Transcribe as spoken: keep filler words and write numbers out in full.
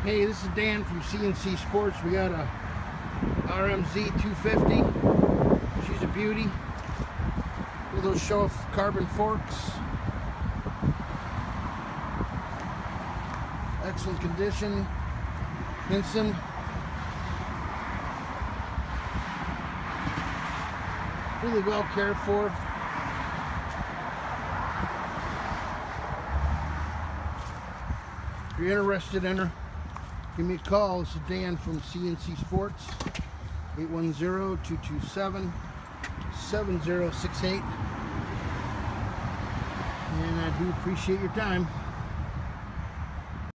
Hey, this is Dan from C N C Sports. We got a R M Z two fifty. She's a beauty. With those show-off carbon forks. Excellent condition. Hinson. Really well cared for. If you're interested in her, give me a call. This is Dan from C N C Sports. eight one zero, two two seven, seven zero six eight. And I do appreciate your time.